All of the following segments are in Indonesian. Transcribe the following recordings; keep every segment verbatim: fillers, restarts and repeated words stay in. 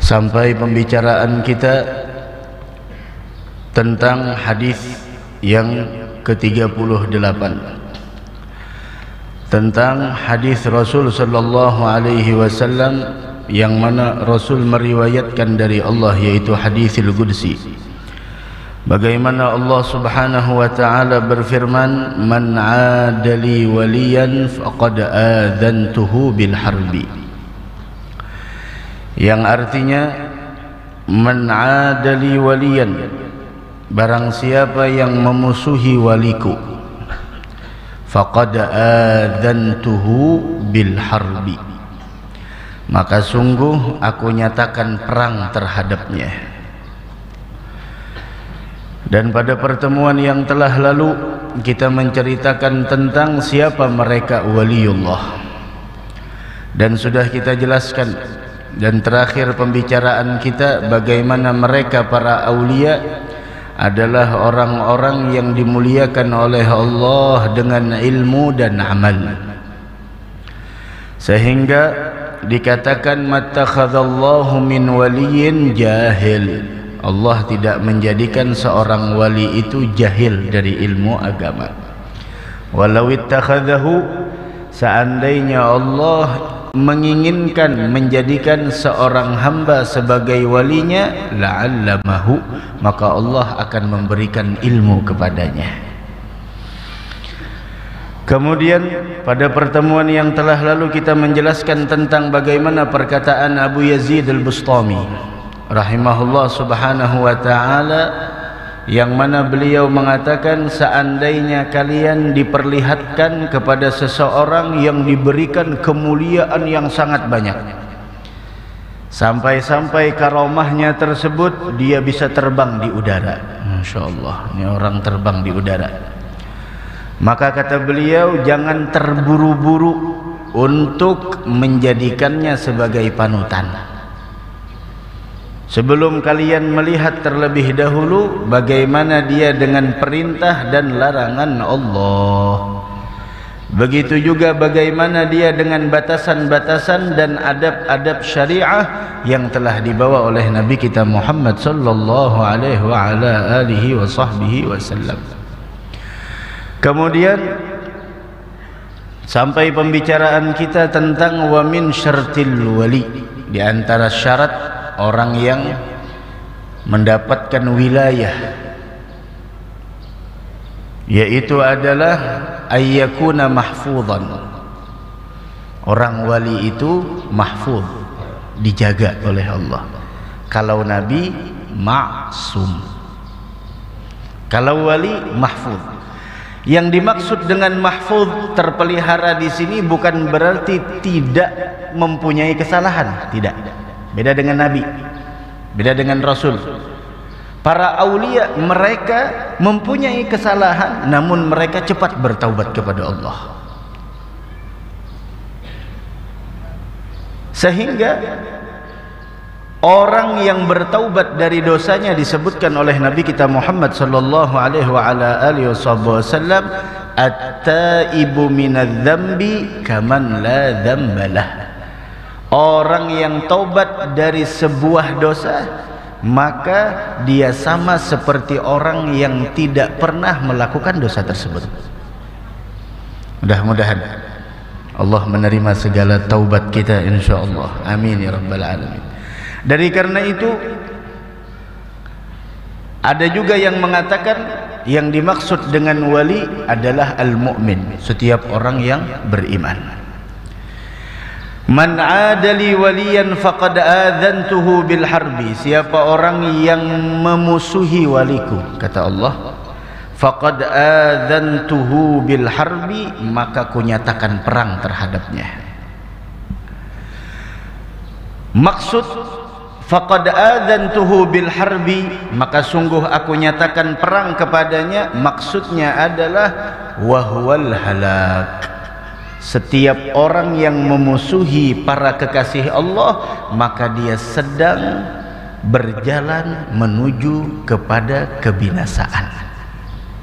sampai pembicaraan kita tentang hadis yang ke tiga puluh delapan, tentang hadis Rasul sallallahu alaihi wasallam yang mana Rasul meriwayatkan dari Allah, yaitu hadisul qudsi. Bagaimana Allah Subhanahu wa taala berfirman, "Man 'adali waliyan faqad adzantuhu bil harbi." Yang artinya, "Man 'adali waliyan", barang siapa yang memusuhi waliku, faqad adzantuhu bil harbi, maka sungguh aku nyatakan perang terhadapnya. Dan pada pertemuan yang telah lalu kita menceritakan tentang siapa mereka waliullah, dan sudah kita jelaskan. Dan terakhir pembicaraan kita bagaimana mereka para aulia adalah orang-orang yang dimuliakan oleh Allah dengan ilmu dan amal, sehingga dikatakan mattakhadallahu min waliyin jahil. Allah tidak menjadikan seorang wali itu jahil dari ilmu agama. Walau ittakhadhahu, seandainya Allah menginginkan menjadikan seorang hamba sebagai walinya, la'allamahu, maka Allah akan memberikan ilmu kepadanya. Kemudian pada pertemuan yang telah lalu kita menjelaskan tentang bagaimana perkataan Abu Yazid Al-Bustami rahimahullah subhanahu wa ta'ala, yang mana beliau mengatakan, seandainya kalian diperlihatkan kepada seseorang yang diberikan kemuliaan yang sangat banyak, sampai-sampai karomahnya tersebut dia bisa terbang di udara, Masya Allah, ini orang terbang di udara, maka kata beliau, jangan terburu-buru untuk menjadikannya sebagai panutan. Sebelum kalian melihat terlebih dahulu bagaimana dia dengan perintah dan larangan Allah, begitu juga bagaimana dia dengan batasan-batasan dan adab-adab syariah yang telah dibawa oleh Nabi kita Muhammad sallallahu alaihi wa ala alihi wa sahbihi wasallam. Kemudian sampai pembicaraan kita tentang wa min syartil wali, di antara syarat orang yang mendapatkan wilayah, yaitu adalah ayyakuna mahfuzan. Orang wali itu mahfuz, dijaga oleh Allah. Kalau Nabi maksum, kalau wali mahfuz. Yang dimaksud dengan mahfuz, terpelihara di sini bukan berarti tidak mempunyai kesalahan, tidak. Beda dengan Nabi, beda dengan Rasul. Para aulia mereka mempunyai kesalahan, namun mereka cepat bertaubat kepada Allah, sehingga orang yang bertaubat dari dosanya disebutkan oleh Nabi kita Muhammad sallallahu alaihi wa ala alihi wasallam, at-taibu minadz-dzambi kaman la dzambalah. Orang yang taubat dari sebuah dosa, maka dia sama seperti orang yang tidak pernah melakukan dosa tersebut. Mudah-mudahan Allah menerima segala taubat kita insyaallah. Amin ya rabbal alamin. Dari karena itu, ada juga yang mengatakan yang dimaksud dengan wali adalah al-mu'min, setiap orang yang beriman. Man 'adali waliyan faqad adzantuhu bil harbi, siapa orang yang memusuhi waliku, kata Allah, faqad adzantuhu bil harbi, maka kunyatakan perang terhadapnya. Maksud faqad adzantuhu bil harbi, maka sungguh aku nyatakan perang kepadanya, maksudnya adalah wahwal halak. Setiap orang yang memusuhi para kekasih Allah, maka dia sedang berjalan menuju kepada kebinasaan.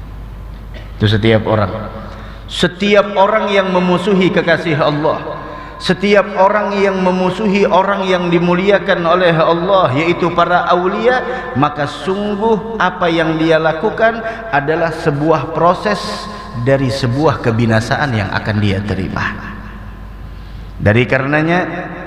Itu setiap orang. Setiap orang yang memusuhi kekasih Allah, setiap orang yang memusuhi orang yang dimuliakan oleh Allah, yaitu para aulia, maka sungguh apa yang dia lakukan adalah sebuah proses dari sebuah kebinasaan yang akan dia terima. Dari karenanya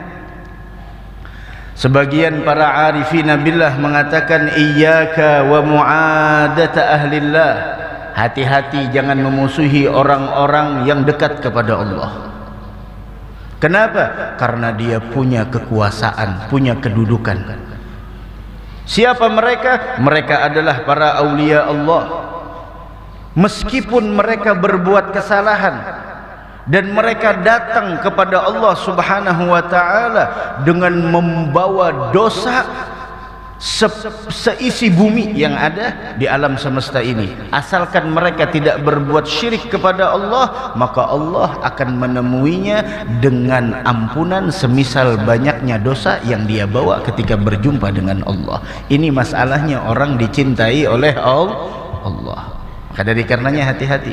sebagian para arifina billah mengatakan, iyyaka wa mu'adata ahlillah, hati-hati jangan memusuhi orang-orang yang dekat kepada Allah. Kenapa? Karena dia punya kekuasaan, punya kedudukan. Siapa mereka? Mereka adalah para aulia Allah. Meskipun mereka berbuat kesalahan dan mereka datang kepada Allah Subhanahu wa taala dengan membawa dosa se seisi bumi yang ada di alam semesta ini, asalkan mereka tidak berbuat syirik kepada Allah, maka Allah akan menemuinya dengan ampunan semisal banyaknya dosa yang dia bawa ketika berjumpa dengan Allah. Ini masalahnya orang dicintai oleh Allah. Maka dari karenanya hati-hati.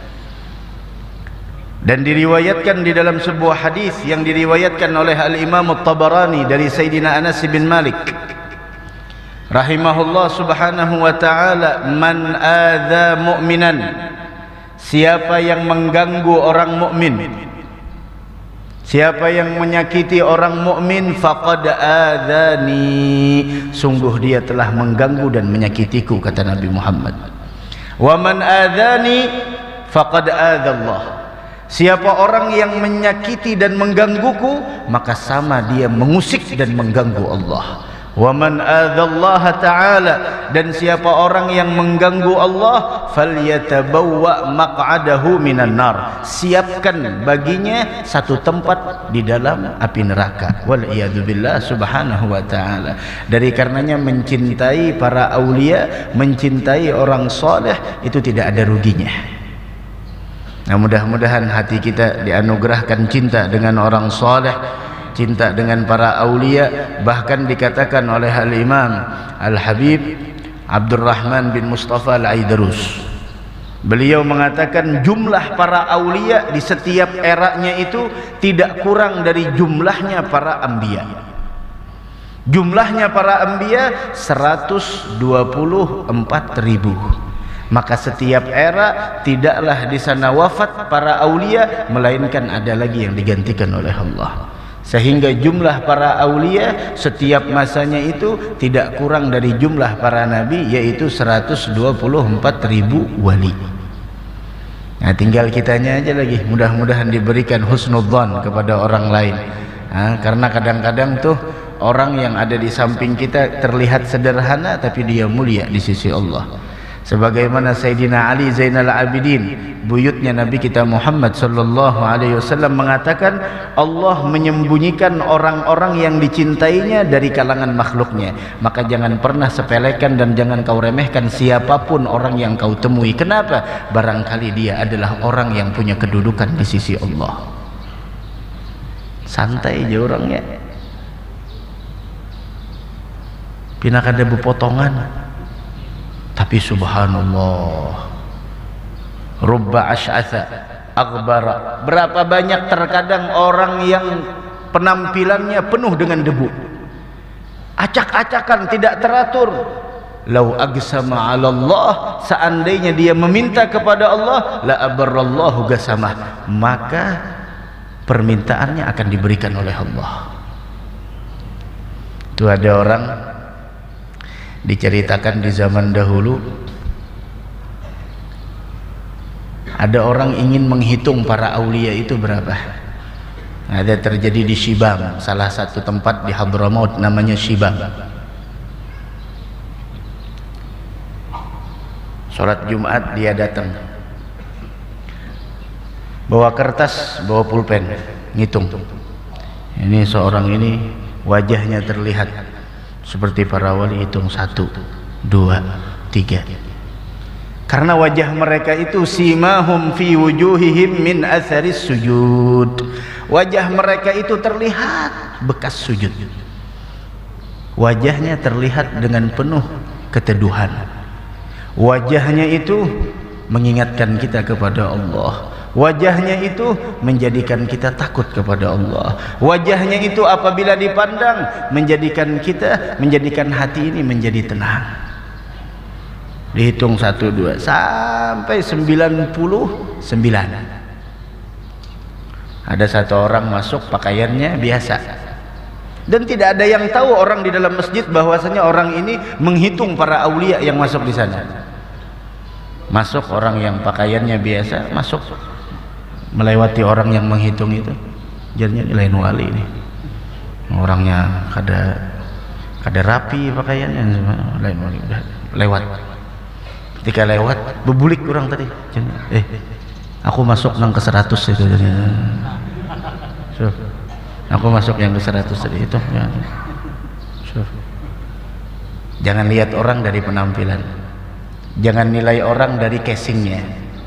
Dan diriwayatkan di dalam sebuah hadis yang diriwayatkan oleh Al-Imam At-Tabarani dari Sayyidina Anas bin Malik rahimahullah subhanahu wa ta'ala, man adza mu'minan, siapa yang mengganggu orang mukmin, siapa yang menyakiti orang mukmin, faqad adzani, sungguh dia telah mengganggu dan menyakitiku, kata Nabi Muhammad. Wa man adzani faqad adzallah, siapa orang yang menyakiti dan menggangguku, maka sama dia mengusik dan mengganggu Allah. Wa man adzallaha ta'ala, dan siapa orang yang mengganggu Allah, falyatabawwa maq'adahu minan nar, siapkan baginya satu tempat di dalam api neraka. Wal iyadu billah subhanahu wa ta'ala. Dari karenanya mencintai para aulia, mencintai orang soleh itu tidak ada ruginya. Nah, mudah-mudahan hati kita dianugerahkan cinta dengan orang soleh, cinta dengan para aulia. Bahkan dikatakan oleh Al-Imam Al-Habib Abdurrahman bin Mustafa Al-Aidarus, beliau mengatakan jumlah para aulia di setiap eranya itu tidak kurang dari jumlahnya para anbiya. Jumlahnya para anbiya seratus dua puluh empat ribu. Maka setiap era tidaklah di sana wafat para aulia, melainkan ada lagi yang digantikan oleh Allah. Sehingga jumlah para aulia setiap masanya itu tidak kurang dari jumlah para nabi, yaitu seratus dua puluh empat ribu wali. Nah, tinggal kitanya aja lagi, mudah-mudahan diberikan husnudzan kepada orang lain. Nah, karena kadang-kadang tuh orang yang ada di samping kita terlihat sederhana tapi dia mulia di sisi Allah. Sebagaimana Sayyidina Ali Zainal Abidin, buyutnya Nabi kita Muhammad sallallahu alaihi wasallam, mengatakan Allah menyembunyikan orang-orang yang dicintainya dari kalangan makhluknya. Maka jangan pernah sepelekan dan jangan kau remehkan siapapun orang yang kau temui. Kenapa? Barangkali dia adalah orang yang punya kedudukan di sisi Allah. Santai aja orangnya, pina kada bepotongan. Tapi subhanallah, rubba asy'atha aghbara, berapa banyak terkadang orang yang penampilannya penuh dengan debu, acak-acakan, tidak teratur. Lau agsama 'ala Allah, seandainya dia meminta kepada Allah, la abarrallahu gasamah, maka permintaannya akan diberikan oleh Allah. Itu ada orang diceritakan di zaman dahulu, ada orang ingin menghitung para aulia itu berapa. Ada terjadi di Shibam, salah satu tempat di Hadramaut namanya Shibam. Sholat Jumat dia datang, bawa kertas, bawa pulpen, ngitung. Ini seorang ini wajahnya terlihat seperti para wali, hitung satu, dua, tiga. Karena wajah mereka itu simahum fi wujuhihim min atharis sujud. Wajah mereka itu terlihat bekas sujud. Wajahnya terlihat dengan penuh keteduhan. Wajahnya itu mengingatkan kita kepada Allah. Wajahnya itu menjadikan kita takut kepada Allah. Wajahnya itu apabila dipandang menjadikan kita, menjadikan hati ini menjadi tenang. Dihitung satu dua sampai sembilan puluh sembilan. Ada satu orang masuk pakaiannya biasa, dan tidak ada yang tahu orang di dalam masjid bahwasanya orang ini menghitung para aulia yang masuk di sana. Masuk orang yang pakaiannya biasa, masuk melewati orang yang menghitung itu, jadinya lain wali ini. Orangnya kada kada rapi pakaiannya, lain wali, udah lewat. Ketika lewat bebulik orang tadi, eh aku masuk nang ke seratus itu, so, aku masuk yang ke seratus tadi itu ya. So, jangan lihat orang dari penampilan, jangan nilai orang dari casingnya,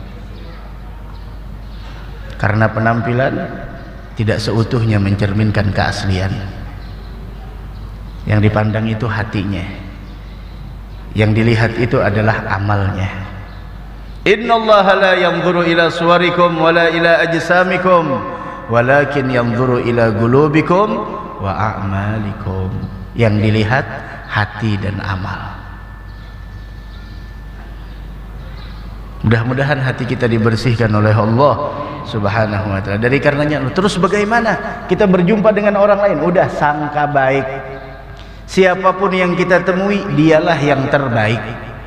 karena penampilan tidak seutuhnya mencerminkan keaslian. Yang dipandang itu hatinya, yang dilihat itu adalah amalnya. Innallaha la yanzuru ila suwarikum wala ila ajsamikum walakin yanzuru ila qulubikum wa a'malikum. Yang dilihat hati dan amal. Mudah-mudahan hati kita dibersihkan oleh Allah Subhanahu wa ta'ala. Dari karenanya terus bagaimana kita berjumpa dengan orang lain, udah sangka baik. Siapapun yang kita temui, dialah yang terbaik.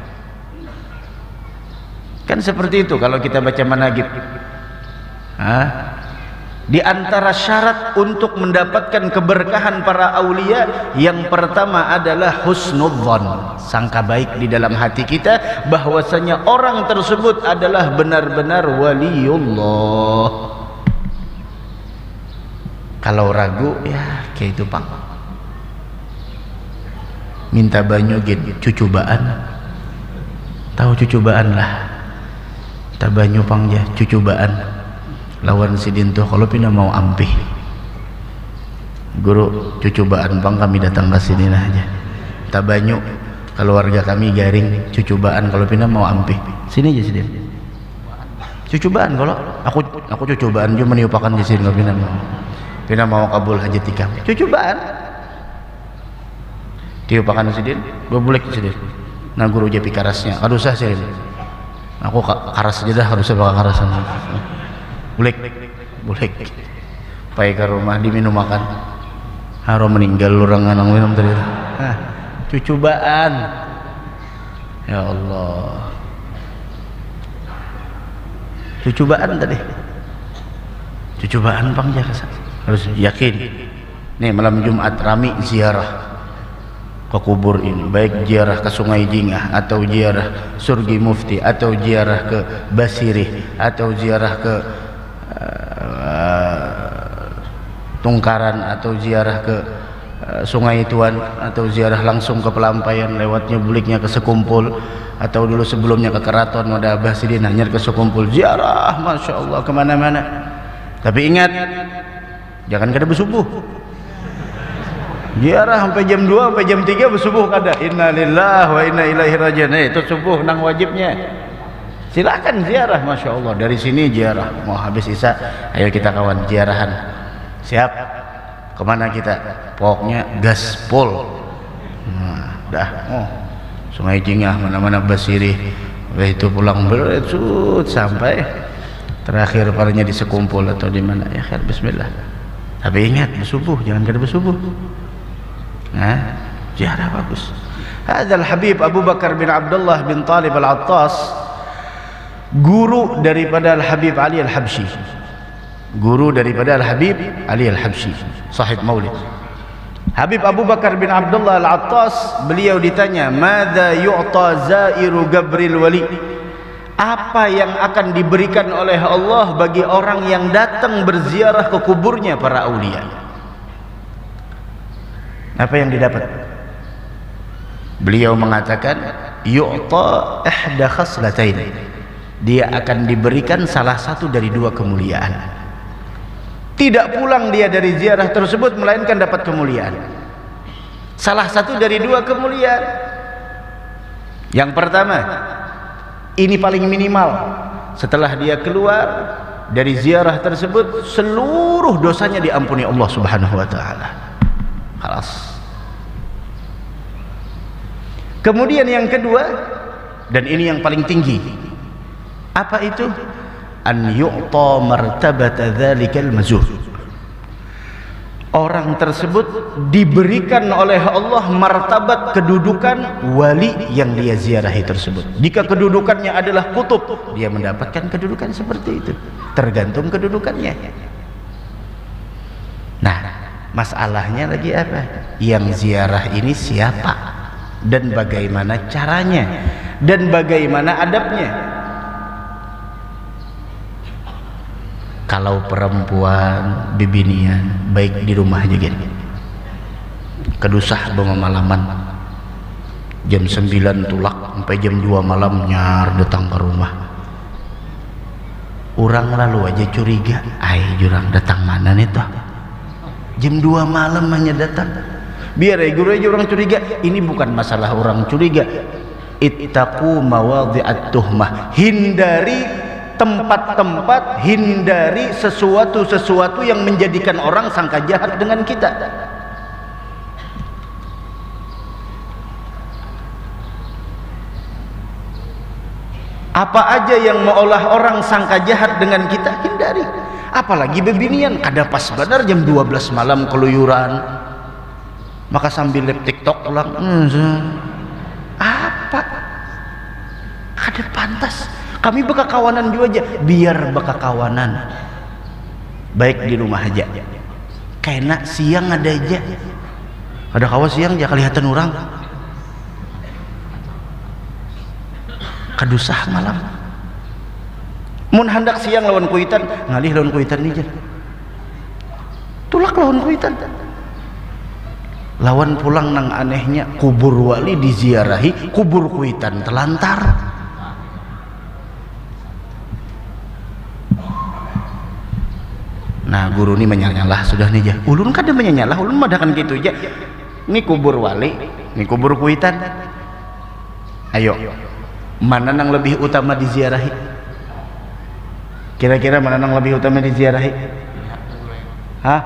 Kan seperti itu kalau kita baca manaqib. Hah? Di antara syarat untuk mendapatkan keberkahan para aulia, yang pertama adalah husnudzon, sangka baik di dalam hati kita bahwasanya orang tersebut adalah benar-benar waliullah. Kalau ragu, ya kayak itu Pak, minta banyu gitu, cucubaan. Tahu cucubaan lah, tabanyu pangja cucubaan lawan sidin tuh kalau pina mau ampih guru cucubaan bang kami datang ke sini nah aja tabanyu keluarga kami garing cucubaan kalau pina mau ampih sini aja sidin cucubaan kalau aku aku cucubaan cuma niupakan di sini kalau pina mau pina mau kabul haji tikam cucubaan tiupakan sidin bebulek sidin nah guru japi karasnya aduh sah sidin aku karas aja dah harusnya bakal karasan bulek bulek pai ke rumah diminum makan harum meninggal orang anang minum tadi nah, cucubaan ya Allah cucubaan tadi cucubaan bang jasa harus yakin nih malam Jumat rami ziarah ke kubur ini, baik ziarah ke Sungai Jingah atau ziarah Surgi Mufti atau ziarah ke Basirih atau ziarah ke Uh, Tungkaran atau ziarah ke uh, Sungai Tuan atau ziarah langsung ke Pelampaian lewatnya buliknya ke Sekumpul atau dulu sebelumnya ke Keraton Wada Basidin hanya ke Sekumpul ziarah Masya Allah kemana-mana. Tapi ingat jangan kada bersubuh ziarah sampai jam dua sampai jam tiga bersubuh kada inna lillahi wa inna ilaihi raji'un eh, itu subuh nang wajibnya. Silakan ziarah, Masya Allah. Dari sini ziarah. Mau habis isya, ayo kita kawan ziarahan. Siap? Kemana kita? Pokoknya gaspol. Nah, dah. Oh, Sungai Jingah, mana-mana Basirih. Habis itu pulang bersut sampai terakhir palingnya di Sekumpul atau di mana ya. Khair, Bismillah. Tapi ingat bersubuh, jangan kada bersubuh. Nah, ziarah bagus. Hadzal Habib Abu Bakar bin Abdullah bin Talib Al-Attas, guru daripada Al-Habib Ali Al-Habsyi, guru daripada Al-Habib Ali Al-Habsyi, sahib maulid. Habib Abu Bakar bin Abdullah Al-Attas, beliau ditanya, "Madza yu'ta zairu Gabril Wali?" Apa yang akan diberikan oleh Allah bagi orang yang datang berziarah ke kuburnya para aulia? Apa yang didapat? Beliau mengatakan, "Yu'ta ihda khaslatain." Dia akan diberikan salah satu dari dua kemuliaan. Tidak pulang dia dari ziarah tersebut melainkan dapat kemuliaan. Salah satu dari dua kemuliaan. Yang pertama, ini paling minimal, setelah dia keluar dari ziarah tersebut, seluruh dosanya diampuni Allah Subhanahu wa taala. Khalas. Kemudian yang kedua, dan ini yang paling tinggi, apa itu? An yu'ta martabata dzalikal mazur. Orang tersebut diberikan oleh Allah martabat kedudukan wali yang dia ziarahi tersebut. Jika kedudukannya adalah kutub, dia mendapatkan kedudukan seperti itu, tergantung kedudukannya. Nah, masalahnya lagi apa? Yang ziarah ini siapa dan bagaimana caranya dan bagaimana adabnya. Kalau perempuan bibinian, baik di rumah aja gitu, kedusah bawa malaman, jam sembilan tulak sampai jam dua malam nyar datang ke rumah. Orang lalu aja curiga, ay jurang datang mana nih toh, jam dua malam hanya datang. Biar ya guru aja orang curiga. Ini bukan masalah orang curiga. Ittaqu mawadhi'at tuhmah, hindari tempat-tempat, hindari sesuatu-sesuatu yang menjadikan orang sangka jahat dengan kita. Apa aja yang meolah orang sangka jahat dengan kita, hindari. Apalagi bebinian, kada pas benar jam dua belas malam keluyuran, maka sambil lep TikTok ulang. Hmm, apa? Kada pantas. Kami beka kawanan juga aja, biar beka kawanan, baik di rumah aja. Kena siang ada aja, ada kawan siang aja kelihatan orang, kadusah malam. Mun hendak siang lawan kuitan, ngalih lawan kuitan nih, tulak lawan kuitan. Lawan pulang nang anehnya, kubur wali diziarahi, kubur kuitan telantar. Nah, guru ini menyanyalah sudah nih jah. Ulun kada menyanyalah, ulun madakan gitu aja. Ini kubur wali, ini kubur kuitan. Ayo, mana nang lebih utama diziarahi? Kira-kira mana nang lebih utama diziarahi? Hah?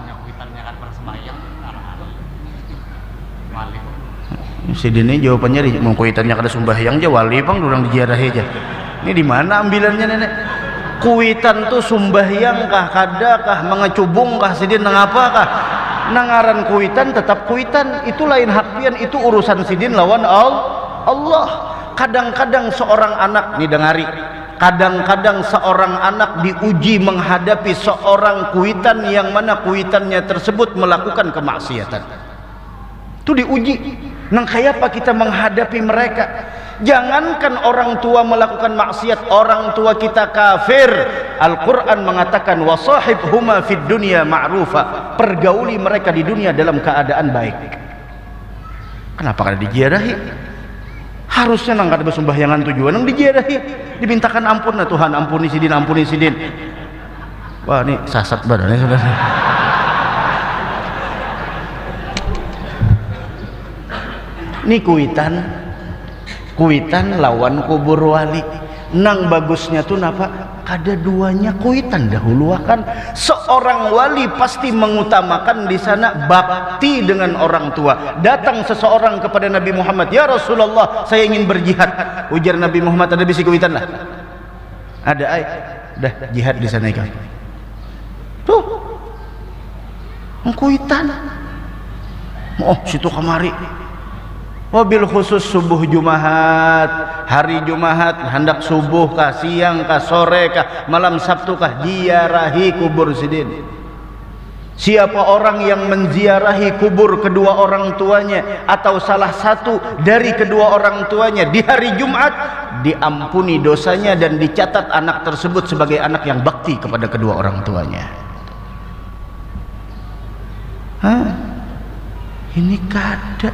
Si Dini jawabannya di mau kuitannya kada sembahyang aja, wali pang durang diziarahi aja. Ini di mana ambilannya nenek? Kuitan tuh sumbahyang kah, kada kah, mengecubung kah, sidin nang apa kah? Nangaran kuitan tetap kuitan, itu lain hak pian, itu urusan sidin lawan Allah. Kadang-kadang seorang anak, nih dengari, kadang-kadang seorang anak diuji menghadapi seorang kuitan yang mana kuitannya tersebut melakukan kemaksiatan. Itu diuji. Nang kayak apa kita menghadapi mereka? Jangankan orang tua melakukan maksiat, orang tua kita kafir. Al-Quran mengatakan wasahibhuma fid dunya ma'rufa, pergauli mereka di dunia dalam keadaan baik. Kenapa kada diziarahi? Harusnya nang kada bersembahyangan tujuan nang diziarahi, dimintakan ampun nah Tuhan, ampuni sidin, ampuni sidin. Wah, ini sasat badannya sudah. Ini kuitan, kuitan lawan kubur wali. Nang bagusnya tuh napa? Kada duanya kuitan dahuluakan. Seorang wali pasti mengutamakan di sana bakti dengan orang tua. Datang seseorang kepada Nabi Muhammad, ya Rasulullah, saya ingin berjihad. Ujar Nabi Muhammad, ada bisi kuitan lah. Ada ay, dah jihad di sana ikan. Tuh, kuitan. Oh, situ kemari. Wabil khusus subuh Jumaat, hari Jumaat, hendak subuh kah, siang kah, sore kah, malam Sabtu kah, ziarahi kubur sidin. Siapa orang yang menziarahi kubur kedua orang tuanya atau salah satu dari kedua orang tuanya di hari Jumat, diampuni dosanya dan dicatat anak tersebut sebagai anak yang bakti kepada kedua orang tuanya. Hah? Ini kada.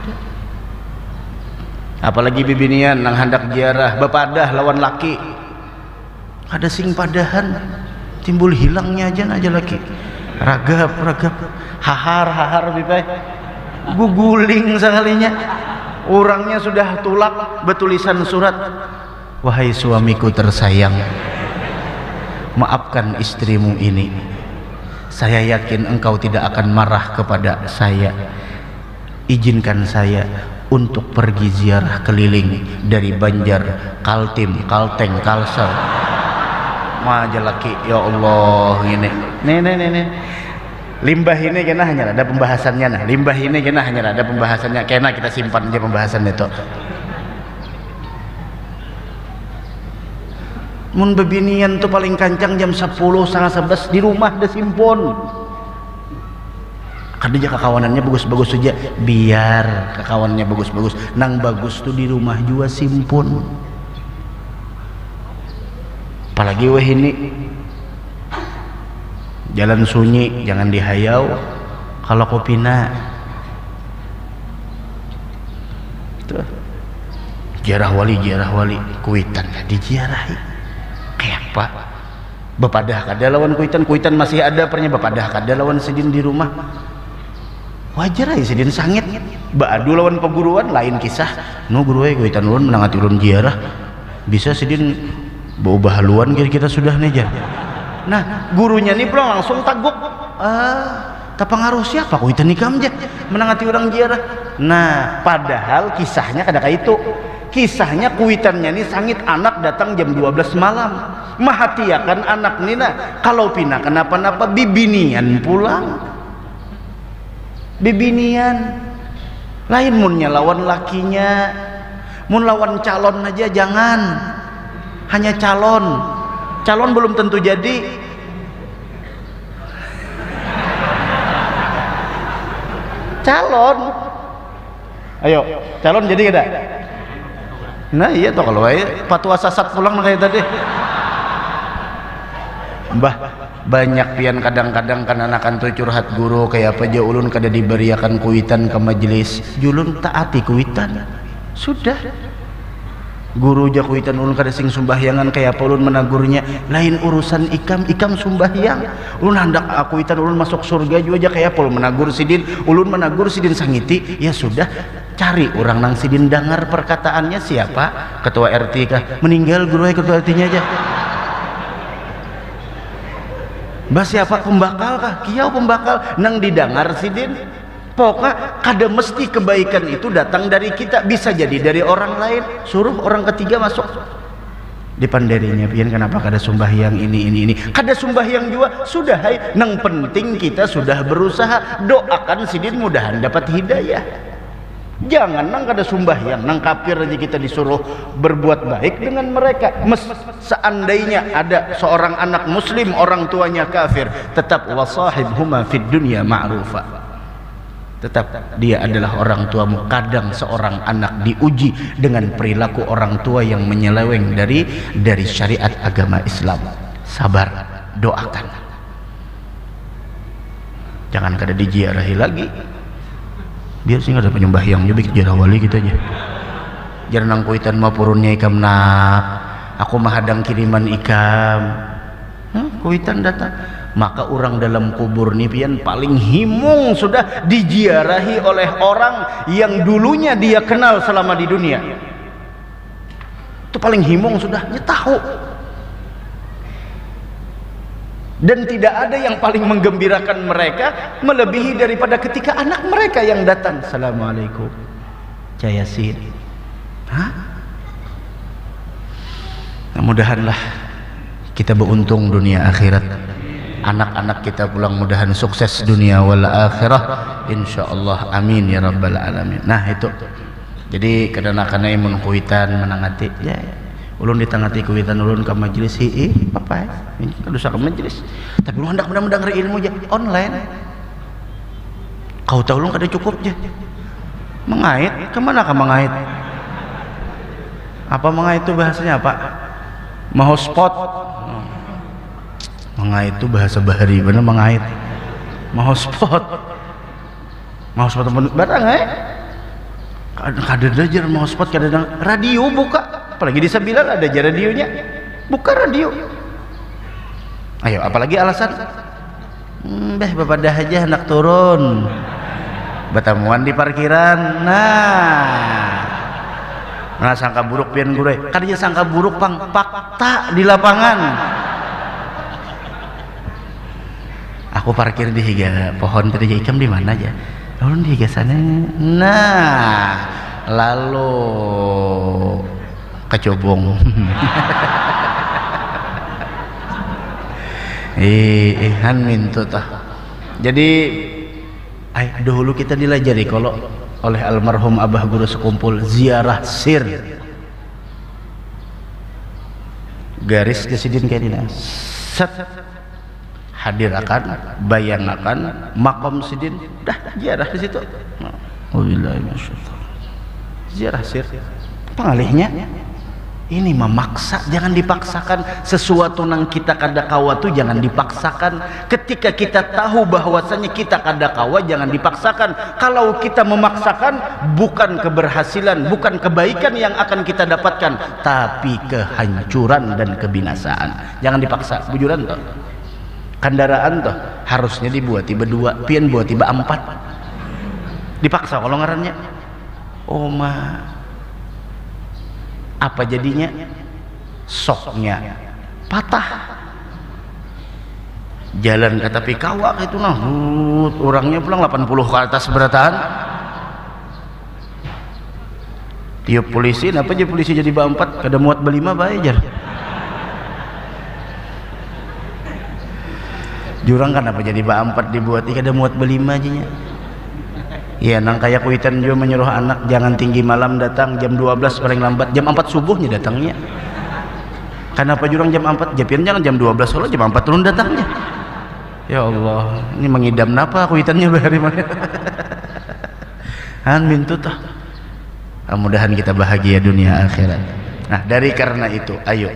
Apalagi bibinian nang hendak ziarah bepadah lawan laki, ada sing padahan timbul hilangnya aja aja laki, ragap ragap hahar hahar bipai guguling sekalinya, orangnya sudah tulak, betulisan surat, wahai suamiku tersayang, maafkan istrimu ini. Saya yakin engkau tidak akan marah kepada saya. Izinkan saya untuk pergi ziarah keliling dari Banjar, Kaltim, Kalteng, Kalsel. Majalaki, ya Allah, ini. Nih, nih, nih, nih. Limbah ini kena hanya ada pembahasannya. Nah, limbah ini kena hanya ada pembahasannya. Kena kita simpan aja pembahasan itu. Mun bebinian tuh paling kancang jam sepuluh, setengah sebelas di rumah dah simpon. Kadang kekawanannya bagus-bagus saja, biar kekawanannya bagus-bagus. Nang bagus tuh di rumah juga simpon. Apalagi weh ini jalan sunyi, jangan dihayau. Kalau kopina tuh ziarah wali, ziarah wali kuitan diziarahi kayak apa bepadah kada lawan kuitan, kuitan masih ada pernya bepadah kada lawan sidin di rumah. Wajar aja sidin sangit baadu lawan peguruan lain kisah. No guru we kuitan ulun menangati ulun ziarah bisa sidin bau bahaluan kira kita sudah nih jar. Nah gurunya nih pulang langsung taguk, ah tak pengaruh siapa kuitan nikam aja menangati orang ziarah. Nah padahal kisahnya kada kayak itu. Kisahnya kuitannya nih sangit anak datang jam dua belas malam, mahatiakan anak nina kalau pina kenapa-napa bibinian pulang. Bibinian lain munnya lawan lakinya, mun lawan calon aja jangan, hanya calon. Calon belum tentu jadi. Calon, ayo calon jadi kada? Nah iya toh kalau ayo patwa sasat pulang kayak tadi. Mbah banyak pian kadang-kadang kan anakan tuh curhat guru kayak apa aja ulun kada diberiakan kuitan ke majelis. Julun taati kuitan. Sudah. Guru ja kuitan ulun kada sing sumbahyangan kayak apa ulun menagurnya. Lain urusan ikam, ikam sumbahyang. Ulun hendak kuitan ulun masuk surga juga aja kayak apa ulun menagur sidin, ulun menagur sidin sangiti. Ya sudah, cari orang nang sidin dengar perkataannya siapa? Ketua R T kah? Meninggal guru ketua R T-nya aja. Bah siapa pembakal kah? Kiau pembakal nang didengar sidin. Pokoknya kada mesti kebaikan itu datang dari kita, bisa jadi dari orang lain. Suruh orang ketiga masuk di panderinya pian kenapa kada sembahyang ini ini ini kada sembahyang juga sudah hai nang penting kita sudah berusaha doakan sidin mudahan dapat hidayah. Jangan nang kada sembahyang nang kafir aja kita disuruh berbuat baik dengan mereka. Mes, seandainya ada seorang anak muslim orang tuanya kafir, tetap wasahibhuma fid dunya ma'rufa. Tetap dia adalah orang tuamu. Kadang seorang anak diuji dengan perilaku orang tua yang menyeleweng dari dari syariat agama Islam. Sabar, doakan. Jangan kada diziarahi lagi. Biar sih ada penyembahyang juga ziarah wali kita aja. Jangan nang kuitan mah purunnya ikam nak. Aku mah hadang kiriman ikam. Hah, kuitan datang. Maka orang dalam kubur nih pian paling himung sudah diziarahi oleh orang yang dulunya dia kenal selama di dunia. Itu paling himung sudah, dia tahu. Dan tidak ada yang paling menggembirakan mereka melebihi daripada ketika anak mereka yang datang. Assalamualaikum Jayasin. Hah? Nah, mudahanlah kita beruntung dunia akhirat. Anak-anak kita pulang mudahan sukses dunia wal akhirah insyaallah, amin ya rabbal alamin. Nah itu jadi kadang-kadang imun kuitan menangati ya, ya. Ulun ditangati kuitan ulun ke majelis hi apa ya ini kan dosa ke majelis tapi ulun hendak mudah-mudahan ilmu aja online. Kau tahu ulun kada cukup aja mengait kemana ka mengait apa mengait itu bahasanya apa mau spot mengait itu bahasa bahari bener mengait mau spot mau spot barang eh kadang aja mau spot kadang radio buka apalagi di Sabilan ada aja radionya buka radio. Ayo apalagi alasan hmm, beh bapak dah aja hendak turun batamuan di parkiran. Nah nah sangka buruk pian gure kadang sangka buruk pang fakta di lapangan. Aku parkir di higa pohon tadi ikam di mana aja? Lalu di higa sana. Nah, lalu kecobong. eh, eh han mintu tah. Jadi ay, dahulu kita dilajari kalau oleh almarhum abah guru sekumpul ziarah sir. Garis kesidin kayak dina. Set hadir akan bayangkan makom sidin dah ziarah di situ. Wabillahi minasyaitonir rajim. Ziarah sir. Pengalihnya ini memaksa, jangan dipaksakan. Sesuatu nang kita kada kawa tu jangan dipaksakan. Ketika kita tahu bahwasanya kita kada kawa, jangan dipaksakan. Kalau kita memaksakan, bukan keberhasilan, bukan kebaikan yang akan kita dapatkan, tapi kehancuran dan kebinasaan. Jangan dipaksa. Bujuran toh. Kendaraan toh harusnya dibuat tiba dua, pian buat tiba empat. Dipaksa kalau ngarannya. Oh ma. Apa jadinya? Soknya patah. Jalan ke tepi kawah itu nah, orangnya pulang delapan puluh ke atas berataan. Tiup polisi, apa aja polisi jadi empat, kada muat belima bae jar. Jurang kan apa jadi empat dibuat, kada muat belima aja nya. Ya, nang kayak kuitan juga menyuruh anak jangan tinggi malam datang jam dua belas paling lambat jam empat subuhnya datangnya. Kenapa jurang jam empat? Japin jangan jam dua belas soalnya jam empat turun datangnya. Ya Allah, ini mengidam napa kuitannya bahari mana? Han mintu tah. Mudah-mudahan kita bahagia dunia akhirat. Nah, dari karena itu, ayo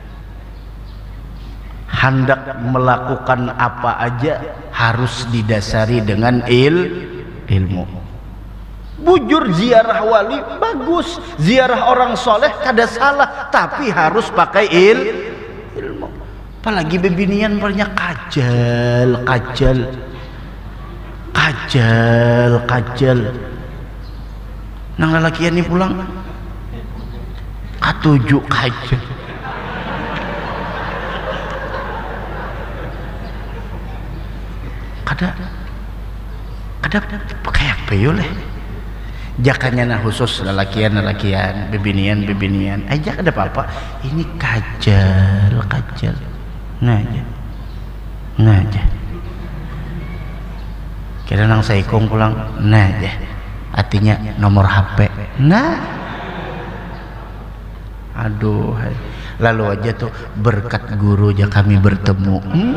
hendak melakukan apa aja harus didasari dengan il ilmu. Bujur ziarah wali bagus, ziarah orang soleh kada salah, tapi harus pakai il ilmu. Apalagi bebinian banyak kajal kajal kajal kajal nang lalakian ini pulang katuju kajal. Kada kada pakai apa yoleh jakanya nah khusus lelakian lelakian bebinian bebinian aja ada apa-apa ini kajal kajal nah aja nah aja kira nang saikong pulang nah aja artinya nomor H P nah aduh lalu aja tuh berkat guru aja kami bertemu. hmm.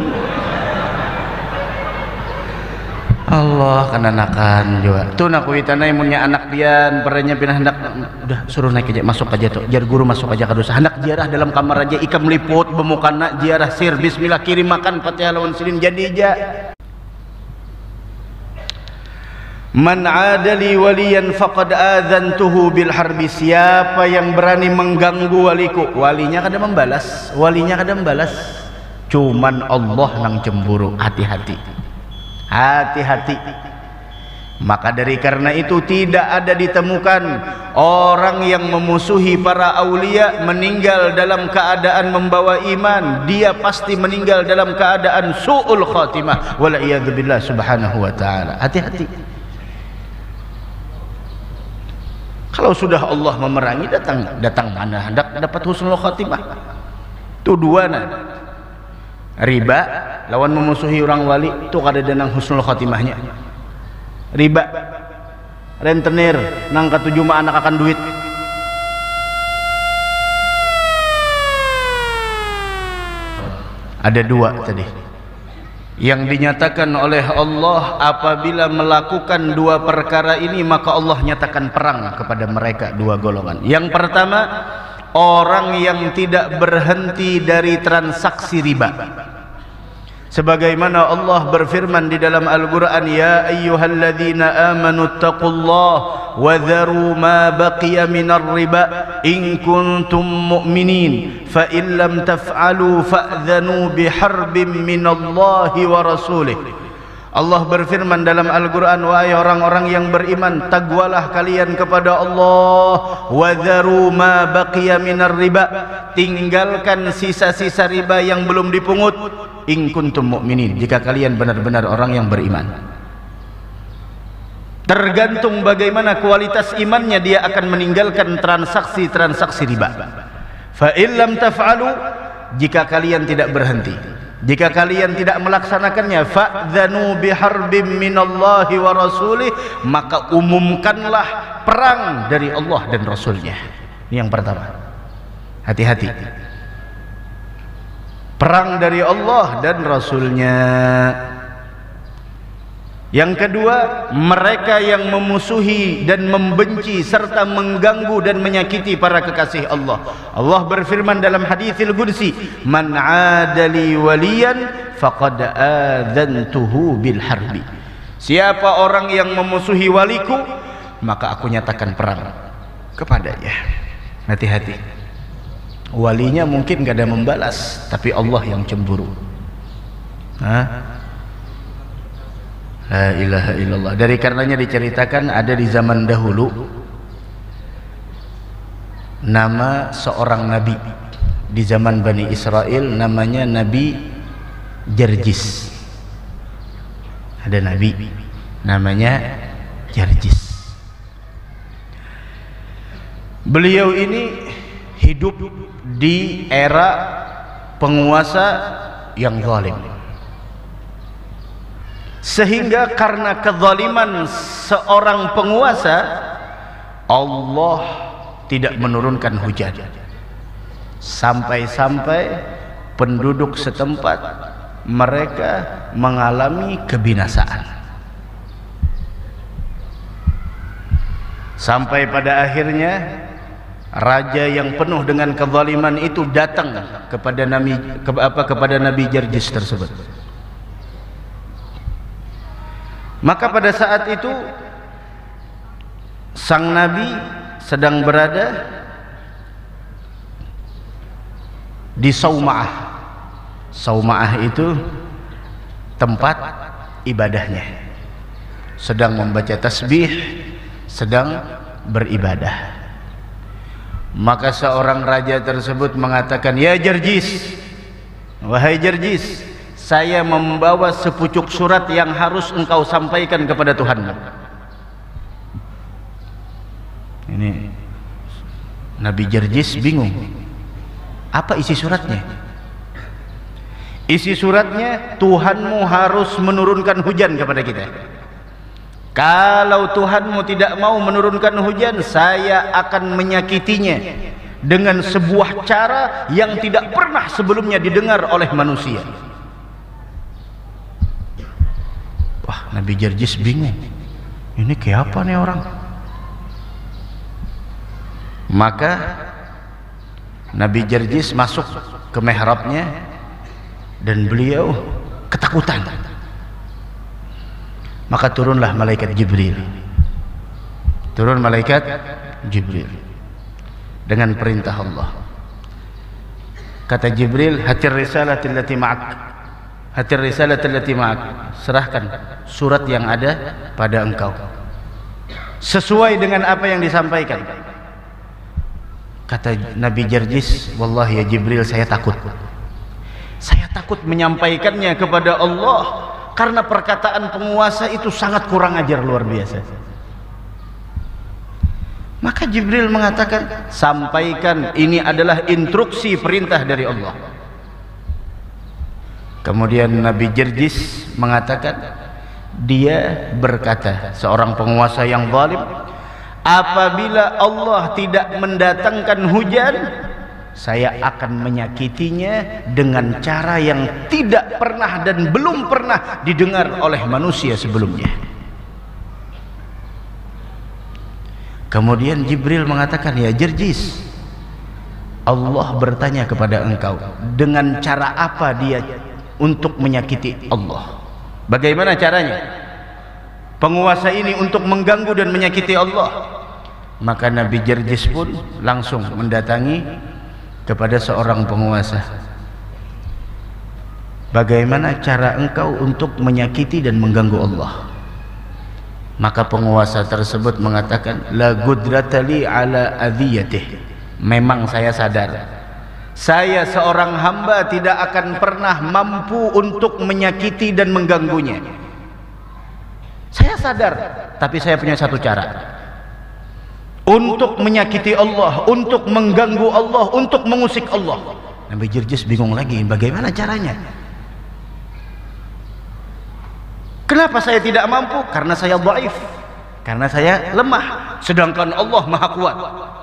Allah kananakan juga tuh nak kuitana imunnya anak pian perenya pindah hendak udah suruh naik aja masuk aja tuh jar guru masuk aja kadosa hendak ziarah dalam kamar aja ikam liput bemukana ziarah sir bismillah kirim makan Fatihah lawan silin jadi aja. Man adali waliyan faqad adzantuhu bil harbi. Siapa yang berani mengganggu waliku, walinya kada membalas, walinya kada membalas, cuman Allah nang cemburu. Hati-hati, hati-hati. Maka dari karena itu tidak ada ditemukan orang yang memusuhi para aulia meninggal dalam keadaan membawa iman. Dia pasti meninggal dalam keadaan su'ul khatimah wal iyadzubillah subhanahu wa ta'ala. Hati-hati. Kalau sudah Allah memerangi, datang datang mana hendak dapat husnul khatimah. Tuduhan riba lawan memusuhi orang wali itu kada ada nang husnul khatimahnya. Riba rentenir nang katujuh mah anak akan duit. Ada dua tadi yang dinyatakan oleh Allah, apabila melakukan dua perkara ini maka Allah nyatakan perang kepada mereka dua golongan. Yang pertama, orang yang tidak berhenti dari transaksi riba. Sebagaimana Allah berfirman di dalam Al-Quran, ya ayyuhalladzina amanu taqullaha wa dharu ma baqiya minar riba in kuntum mu'minin fa in lam taf'alu fa'dhanu biharbin minallahi wa rasulih. Allah berfirman dalam Al-Quran, wahai orang-orang yang beriman, taqwalah kalian kepada Allah, wadharu ma baqiya minar riba, tinggalkan sisa-sisa riba yang belum dipungut, in kuntum mu'minin, jika kalian benar-benar orang yang beriman. Tergantung bagaimana kualitas imannya, dia akan meninggalkan transaksi-transaksi riba. Fa in lam taf'alu, jika kalian tidak berhenti, jika kalian tidak melaksanakannya, fa'dzanu biharbim minallahi wa rasulih, maka umumkanlah perang dari Allah dan Rasulnya. Ini yang pertama. Hati-hati. Perang dari Allah dan Rasulnya. Yang kedua, mereka yang memusuhi dan membenci serta mengganggu dan menyakiti para kekasih Allah. Allah berfirman dalam haditsil qudsi, man 'adali waliyan faqad adzantuhu bil harbi. Siapa orang yang memusuhi waliku, maka aku nyatakan perang kepadanya. Hati-hati. Walinya mungkin gak ada membalas, tapi Allah yang cemburu. Hah? La ilaha illallah. Dari karenanya diceritakan ada di zaman dahulu nama seorang nabi di zaman Bani Israel, namanya Nabi Jerjis. Ada nabi namanya Jerjis. Beliau ini hidup di era penguasa yang zalim, sehingga karena kezaliman seorang penguasa, Allah tidak menurunkan hujan, sampai-sampai penduduk setempat mereka mengalami kebinasaan. Sampai pada akhirnya raja yang penuh dengan kezaliman itu datang kepada Nabi ke, apa, kepada Nabi Jerjis tersebut. Maka pada saat itu sang nabi sedang berada di Sauma'ah. Sauma'ah itu tempat ibadahnya, sedang membaca tasbih, sedang beribadah. Maka seorang raja tersebut mengatakan, ya Jerjis, wahai Jerjis, saya membawa sepucuk surat yang harus engkau sampaikan kepada Tuhanmu. Ini Nabi Jerjis bingung, apa isi suratnya? Isi suratnya, Tuhanmu harus menurunkan hujan kepada kita. Kalau Tuhanmu tidak mau menurunkan hujan, saya akan menyakitinya dengan sebuah cara yang tidak pernah sebelumnya didengar oleh manusia. Wah, Nabi Jerjis bingung, ini kayak apa nih orang? Maka Nabi Jerjis masuk ke mihrabnya dan beliau ketakutan. Maka turunlah malaikat Jibril. Turun malaikat Jibril dengan perintah Allah. Kata Jibril, hatir risalatil lati ma'ak, hatir risalatil lati ma'ak, serahkan surat yang ada pada engkau sesuai dengan apa yang disampaikan. Kata Nabi Jerjis, wallahi ya Jibril, saya takut. Saya takut menyampaikannya kepada Allah, karena perkataan penguasa itu sangat kurang ajar, luar biasa. Maka Jibril mengatakan, sampaikan, ini adalah instruksi perintah dari Allah. Kemudian Nabi Jerjis mengatakan, dia berkata, seorang penguasa yang zalim, apabila Allah tidak mendatangkan hujan, saya akan menyakitinya dengan cara yang tidak pernah dan belum pernah didengar oleh manusia sebelumnya. Kemudian Jibril mengatakan, ya Jerjis, Allah bertanya kepada engkau, dengan cara apa dia untuk menyakiti Allah? Bagaimana caranya penguasa ini untuk mengganggu dan menyakiti Allah? Maka Nabi Jerjis pun langsung mendatangi kepada seorang penguasa. bagaimana cara engkau untuk menyakiti dan mengganggu Allah? Maka penguasa tersebut mengatakan, la gudratali ala adhiyatih. Memang saya sadar, saya seorang hamba tidak akan pernah mampu untuk menyakiti dan mengganggunya. Saya sadar, tapi saya punya satu cara untuk menyakiti Allah, untuk mengganggu Allah, untuk mengusik Allah. Nabi Jirjis bingung lagi, bagaimana caranya? Kenapa saya tidak mampu? Karena saya dhaif, karena saya lemah, sedangkan Allah maha kuat.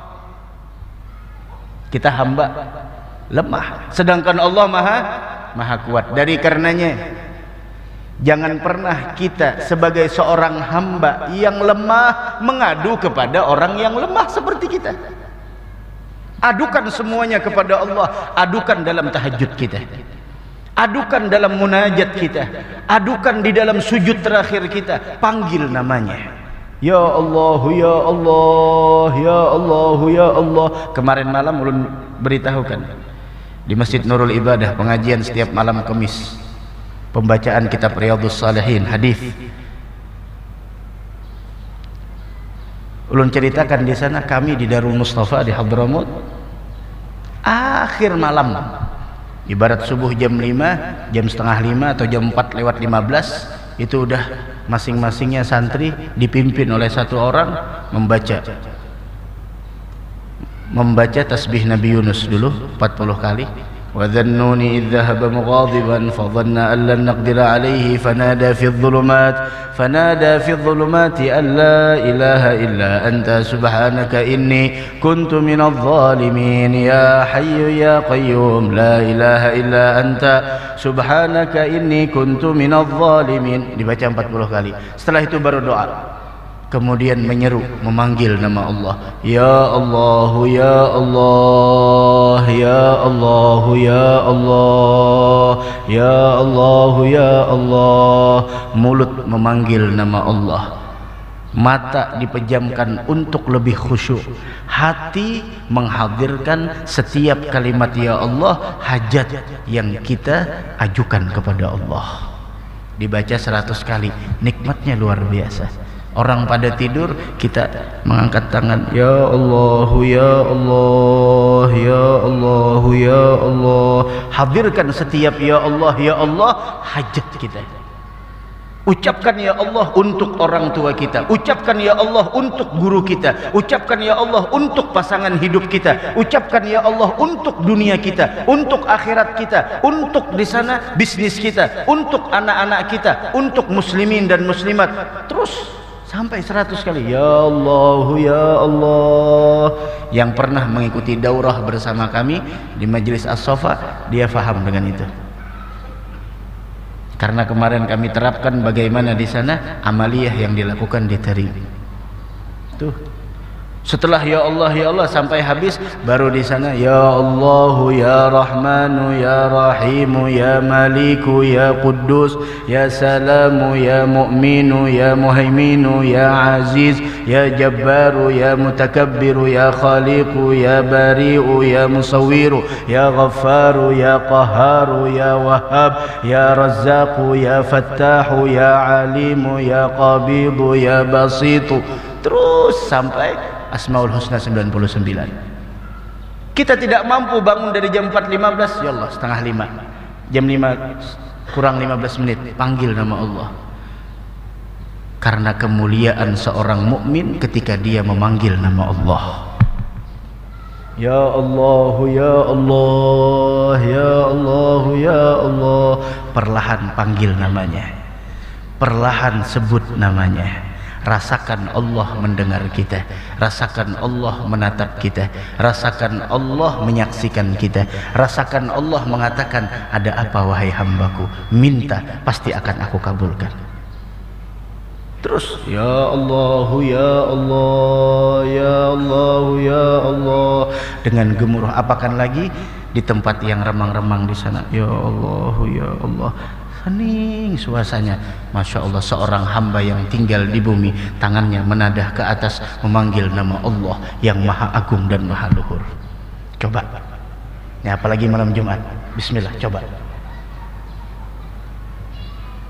Kita hamba lemah, sedangkan Allah maha maha kuat. Dari karenanya, jangan pernah kita sebagai seorang hamba yang lemah mengadu kepada orang yang lemah seperti kita. Adukan semuanya kepada Allah, adukan dalam tahajud kita, adukan dalam munajat kita, adukan di dalam sujud terakhir kita. Panggil namanya, ya Allah, ya Allah, ya Allah, ya Allah. Kemarin malam ulun beritahukan di Masjid Nurul Ibadah, pengajian setiap malam Kamis, pembacaan kitab Riyadhus Shalihin, hadis. Ulun ceritakan di sana, kami di Darul Mustafa di Hadramut, akhir malam, ibarat subuh jam lima, jam setengah lima atau jam empat lewat lima belas, itu udah masing-masingnya santri dipimpin oleh satu orang membaca membaca tasbih Nabi Yunus dulu empat puluh kali. وَذَنُّونِ إِذْ ذَهَبَ مُغَاضِبًا فَظَنَّ أَنْ لَنْ نَقْدِرَ عَلَيْهِ فَنَادَى فِي الظُّلُمَاتِ فَنَادَى فِي الظُّلُمَاتِ أَنْ لَا إِلَهَ إِلَّا أَنْتَ سُبْحَانَكَ إِنِّي كُنْتُ مِنَ الظَّالِمِينَ يَا حَيُّ يَا قَيُّومُ لَا إِلَهَ إِلَّا أَنْتَ سُبْحَانَكَ إِنِّي كُنْتُ مِنَ الظَّالِمِينَ. Dibaca empat puluh kali. Setelah itu baru doa. Kemudian menyeru, memanggil nama Allah, ya Allah, ya Allah, ya Allah, ya Allah, ya Allah, ya Allah. Mulut memanggil nama Allah, mata dipejamkan untuk lebih khusyuk, hati menghadirkan setiap kalimat ya Allah, hajat yang kita ajukan kepada Allah. Dibaca seratus kali, nikmatnya luar biasa. Orang pada tidur, kita mengangkat tangan, ya Allah, ya Allah, ya Allah, ya Allah. Hadirkan setiap ya Allah, ya Allah, hajat kita. Ucapkan ya Allah untuk orang tua kita, ucapkan ya Allah untuk guru kita, ucapkan ya Allah untuk pasangan hidup kita, ucapkan ya Allah untuk dunia kita, untuk akhirat kita, untuk di sana bisnis kita, untuk anak-anak kita, untuk muslimin dan muslimat. Terus sampai seratus kali, ya Allah, ya Allah. Yang pernah mengikuti daurah bersama kami di Majelis As-Sofa, dia faham dengan itu. Karena kemarin kami terapkan bagaimana di sana amaliyah yang dilakukan diterima. Tuh. Setelah ya Allah, ya Allah sampai habis, baru di sana ya Allah, ya Rahmanu, ya Rahimu, ya Maliku, ya Quddus, ya Salamu, ya Mu'minu, ya Muhaiminu, ya Aziz, ya Jabbaru, ya Mutakabbiru, ya Khaliqu, ya Bari'u, ya Musawwiru, ya Ghaffaru, ya Qahharu, ya Wahhab, ya Razzaqu, ya Fattahu, ya Alimu, ya Qabidu, ya Basitu. Terus sampai Asmaul Husna sembilan puluh sembilan. Kita tidak mampu bangun dari jam empat lima belas, ya Allah setengah lima, jam lima kurang lima belas menit, panggil nama Allah. Karena kemuliaan seorang mukmin ketika dia memanggil nama Allah. Ya Allah, ya Allah, ya Allah, ya Allah. Perlahan panggil namanya, perlahan sebut namanya. Rasakan Allah mendengar kita, rasakan Allah menatap kita, rasakan Allah menyaksikan kita, rasakan Allah mengatakan, ada apa wahai hambaku, minta pasti akan aku kabulkan. Terus ya Allah, ya Allah, ya Allah, ya Allah, dengan gemuruh. Apakan lagi di tempat yang remang-remang di sana, ya Allah, ya Allah. Hening suasananya, Masya Allah. Seorang hamba yang tinggal di bumi, tangannya menadah ke atas memanggil nama Allah yang maha agung dan maha luhur. Coba ya, apalagi malam Jumat, bismillah, coba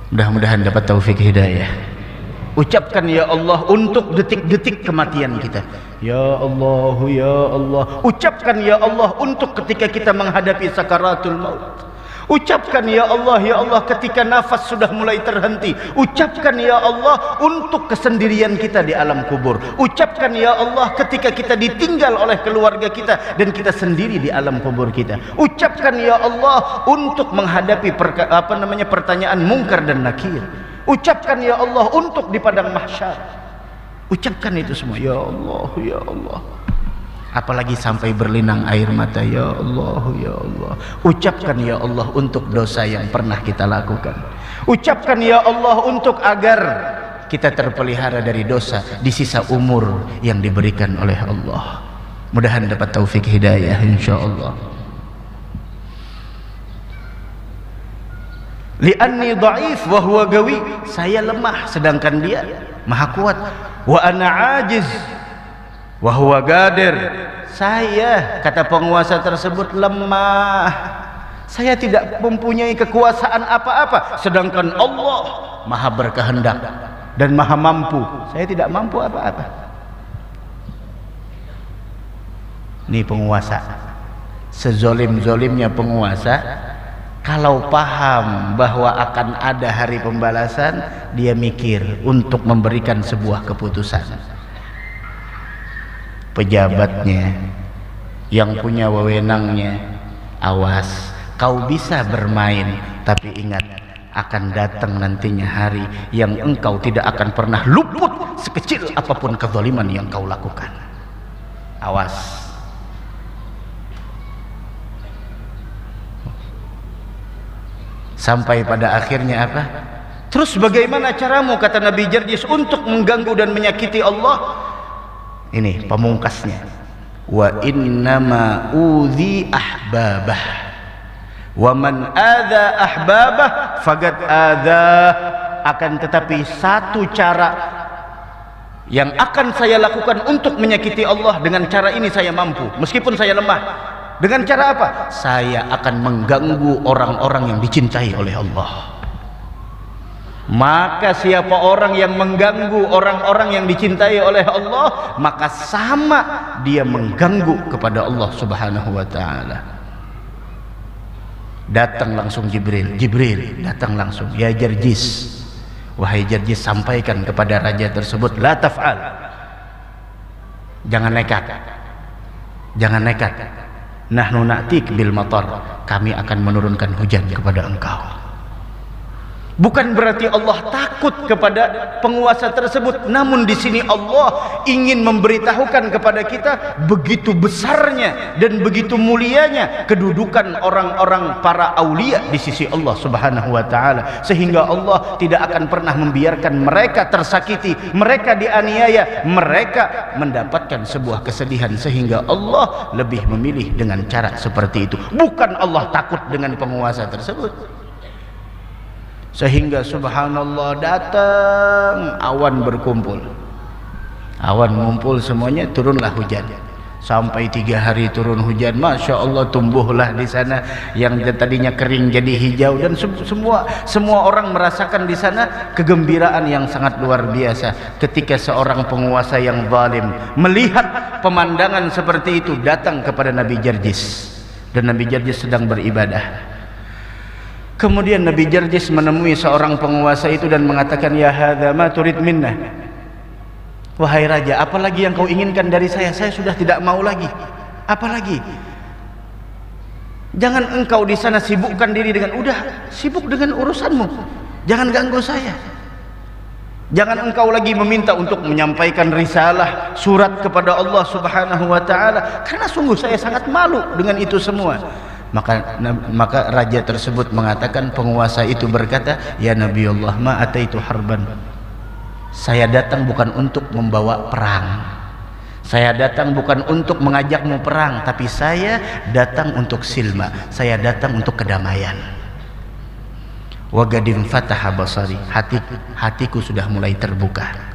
Mudah-mudahan dapat taufik hidayah. Ucapkan ya Allah untuk detik-detik kematian kita. Ya Allah, ya Allah. Ucapkan ya Allah untuk ketika kita menghadapi sakaratul maut. Ucapkan ya Allah, ya Allah ketika nafas sudah mulai terhenti. Ucapkan ya Allah untuk kesendirian kita di alam kubur. Ucapkan ya Allah ketika kita ditinggal oleh keluarga kita dan kita sendiri di alam kubur kita. Ucapkan ya Allah untuk menghadapi perka, apa namanya pertanyaan mungkar dan nakir. Ucapkan ya Allah untuk di padang mahsyar. Ucapkan itu semua ya Allah, ya Allah. Apalagi sampai berlinang air mata, ya Allah, ya Allah. Ucapkan ya Allah untuk dosa yang pernah kita lakukan. Ucapkan ya Allah untuk agar kita terpelihara dari dosa di sisa umur yang diberikan oleh Allah. Mudahan dapat taufik hidayah insyaallah. Li'anni dha'if wa huwa gawi. Saya lemah sedangkan dia maha kuat. Wa ana ajiz wa huwa gadir. Saya, kata penguasa tersebut, lemah. Saya tidak mempunyai kekuasaan apa-apa, sedangkan Allah maha berkehendak dan maha mampu. Saya tidak mampu apa-apa. Ini penguasa, sezolim-zolimnya penguasa, kalau paham bahwa akan ada hari pembalasan, dia mikir untuk memberikan sebuah keputusan. Pejabatnya yang punya wewenangnya, awas, kau bisa bermain, tapi ingat akan datang nantinya hari yang engkau tidak akan pernah luput sekecil apapun kezaliman yang kau lakukan. Awas. Sampai pada akhirnya apa? Terus bagaimana caramu, kata Nabi Jarjis, untuk mengganggu dan menyakiti Allah? Ini pamungkasnya. Wa innama udhi ahbabah wa man adha ahbabah faqad adha. Akan tetapi satu cara yang akan saya lakukan untuk menyakiti Allah, dengan cara ini saya mampu meskipun saya lemah. Dengan cara apa? Saya akan mengganggu orang-orang yang dicintai oleh Allah. Maka siapa orang yang mengganggu orang-orang yang dicintai oleh Allah, maka sama dia mengganggu kepada Allah Subhanahu wa taala. Datang langsung Jibril, Jibril datang langsung, ya Jarjis, wahai Jarjis, sampaikan kepada raja tersebut, la taf'al. Jangan nekat. Jangan nekat. Nahnu na'tik bil matar. Kami akan menurunkan hujan kepada engkau. Bukan berarti Allah takut kepada penguasa tersebut, namun di sini Allah ingin memberitahukan kepada kita begitu besarnya dan begitu mulianya kedudukan orang-orang para aulia di sisi Allah Subhanahu wa taala, sehingga Allah tidak akan pernah membiarkan mereka tersakiti, mereka dianiaya, mereka mendapatkan sebuah kesedihan, sehingga Allah lebih memilih dengan cara seperti itu. Bukan Allah takut dengan penguasa tersebut. Sehingga subhanallah, datang awan berkumpul, awan ngumpul semuanya, turunlah hujan. Sampai tiga hari turun hujan, masya Allah, tumbuhlah di sana yang tadinya kering jadi hijau, dan semua semua orang merasakan di sana kegembiraan yang sangat luar biasa ketika seorang penguasa yang zalim melihat pemandangan seperti itu datang kepada Nabi Jarjis, dan Nabi Jarjis sedang beribadah. Kemudian Nabi Jarjis menemui seorang penguasa itu dan mengatakan, ya hadza ma turid minna. Wahai raja, apalagi yang kau inginkan dari saya? Saya sudah tidak mau lagi. Apalagi? Jangan engkau di sana sibukkan diri dengan, udah sibuk dengan urusanmu. Jangan ganggu saya. Jangan engkau lagi meminta untuk menyampaikan risalah, surat kepada Allah Subhanahu wa taala, karena sungguh saya sangat malu dengan itu semua. Maka maka raja tersebut mengatakan, penguasa itu berkata, ya Nabi Allah, ma ataitu harban. Saya datang bukan untuk membawa perang. Saya datang bukan untuk mengajakmu perang, tapi saya datang untuk silma. Saya datang untuk kedamaian. Wa gadim fataha basari. Hatiku, hatiku sudah mulai terbuka.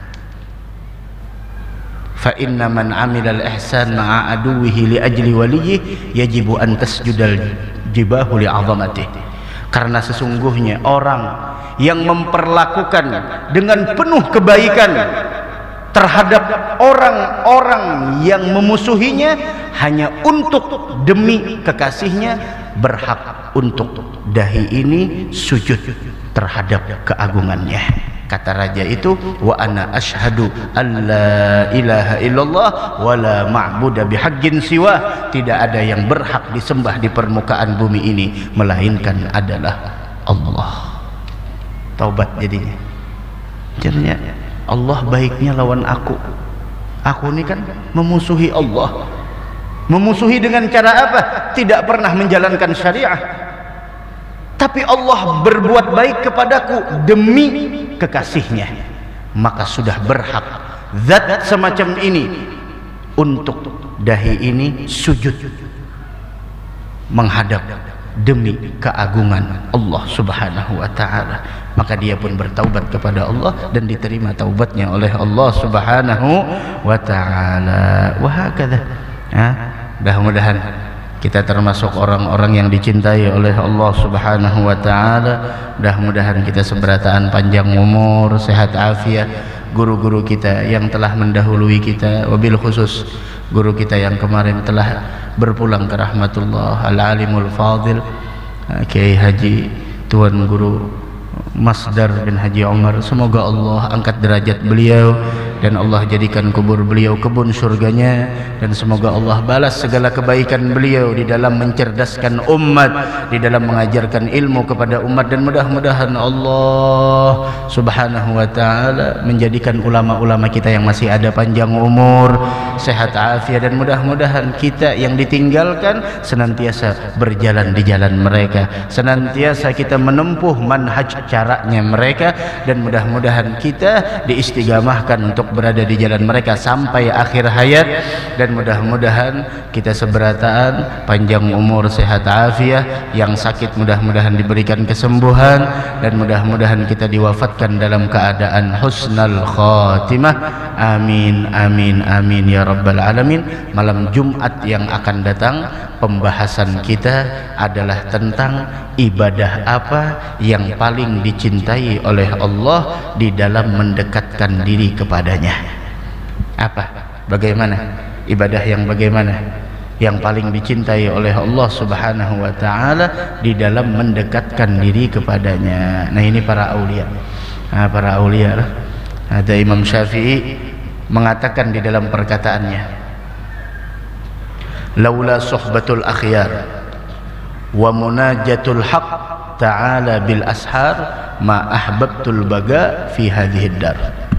Fa inna man amila al-ihsan ma'a aduwihi li ajli waliyyi yajibu an tasjudal jibahu li 'azamatihi. Karena sesungguhnya orang yang memperlakukan dengan penuh kebaikan terhadap orang-orang yang memusuhinya hanya untuk demi kekasihnya, berhak untuk dahi ini sujud terhadap keagungannya. Kata raja itu, wa ana asyhadu an la ilaha illallah wa la ma'budu bihaqqin siwa, tidak ada yang berhak disembah di permukaan bumi ini melainkan adalah Allah. Taubat jadinya. Jadinya Allah baiknya lawan aku. Aku ini kan memusuhi Allah. Memusuhi dengan cara apa? Tidak pernah menjalankan syariah. Tapi Allah berbuat baik kepadaku demi kekasihnya, maka sudah berhak zat semacam ini untuk dahi ini sujud menghadap demi keagungan Allah Subhanahu wa taala. Maka dia pun bertaubat kepada Allah dan diterima taubatnya oleh Allah Subhanahu wa taala. Wa hakadha. Ya, mudah-mudahan kita termasuk orang-orang yang dicintai oleh Allah Subhanahu wa taala. Mudah-mudahan kita seberataan panjang umur, sehat afiat. Guru-guru kita yang telah mendahului kita, wabil khusus guru kita yang kemarin telah berpulang ke rahmatullah, Al-Alimul Fadil Kiai Haji Tuan Guru Masdar bin Haji Umar, semoga Allah angkat derajat beliau dan Allah jadikan kubur beliau kebun surganya, dan semoga Allah balas segala kebaikan beliau di dalam mencerdaskan umat, di dalam mengajarkan ilmu kepada umat, dan mudah-mudahan Allah Subhanahu wa taala menjadikan ulama-ulama kita yang masih ada panjang umur, sehat afiat, dan mudah-mudahan kita yang ditinggalkan senantiasa berjalan di jalan mereka, senantiasa kita menempuh manhaj caranya mereka, dan mudah-mudahan kita diistigamahkan untuk berada di jalan mereka sampai akhir hayat, dan mudah-mudahan kita seberataan panjang umur, sehat afiat, yang sakit mudah-mudahan diberikan kesembuhan, dan mudah-mudahan kita diwafatkan dalam keadaan husnal khatimah. Amin amin amin ya rabbal alamin. Malam Jumat yang akan datang pembahasan kita adalah tentang ibadah apa yang paling dicintai oleh Allah di dalam mendekatkan diri kepadanya. Apa? Bagaimana? Ibadah yang bagaimana? Yang paling dicintai oleh Allah Subhanahu wa taala di dalam mendekatkan diri kepadanya. Nah, ini para aulia. Nah, para aulia. Ada Imam Syafi'i mengatakan di dalam perkataannya, laula suhbatul akhyar wa munajatul haq ta'ala bil ashar ma ahbabtul baga fi hadhihi dar.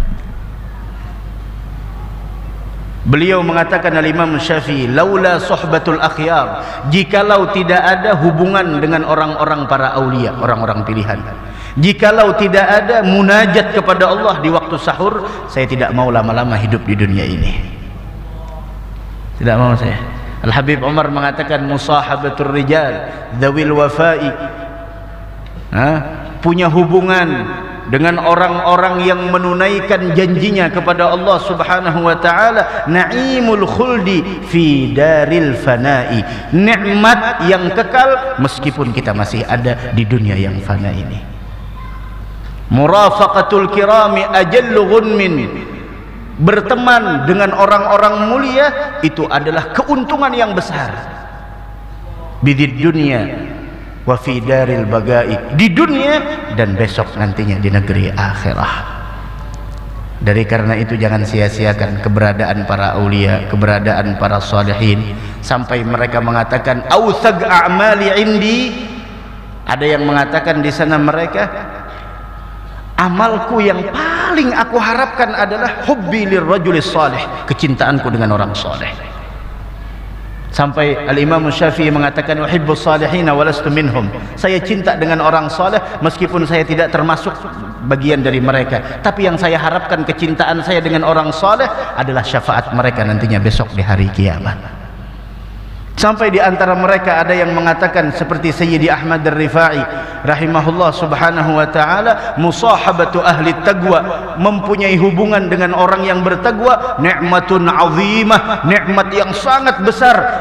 Beliau mengatakan, Al-Imam Syafi'i, laula suhbatul akhyar, jikalau tidak ada hubungan dengan orang-orang para aulia, orang-orang pilihan, jikalau tidak ada munajat kepada Allah di waktu sahur, saya tidak mau lama-lama hidup di dunia ini. Tidak mau saya. Al-Habib Umar mengatakan, musahabatur rijal dzawil wafai, ha? punya hubungan dengan orang-orang yang menunaikan janjinya kepada Allah Subhanahu wa taala, naimul khuldi fi daril fanai, nikmat yang kekal meskipun kita masih ada di dunia yang fana ini. Murafaqatul kirami ajallu ghunmin, berteman dengan orang-orang mulia itu adalah keuntungan yang besar. Bidid dunia wa fi daril bagai, di dunia dan besok nantinya di negeri akhirah. Dari karena itu jangan sia-siakan keberadaan para aulia, keberadaan para salihin, sampai mereka mengatakan authag a'mali indi. Ada yang mengatakan di sana mereka, amalku yang paling aku harapkan adalah hubbi lirrajulis salih, kecintaanku dengan orang saleh. Sampai Al-Imam Syafi'i mengatakan, uhibbus salihina walastu minhum, saya cinta dengan orang saleh meskipun saya tidak termasuk bagian dari mereka, tapi yang saya harapkan kecintaan saya dengan orang saleh adalah syafaat mereka nantinya besok di hari kiamat. Sampai di antara mereka ada yang mengatakan seperti Sayyidi Ahmad Ar-Rifai rahimahullah subhanahu wa ta'ala, musahabatu ahli taqwa, mempunyai hubungan dengan orang yang bertakwa, nikmatun azimah, nikmat yang sangat besar.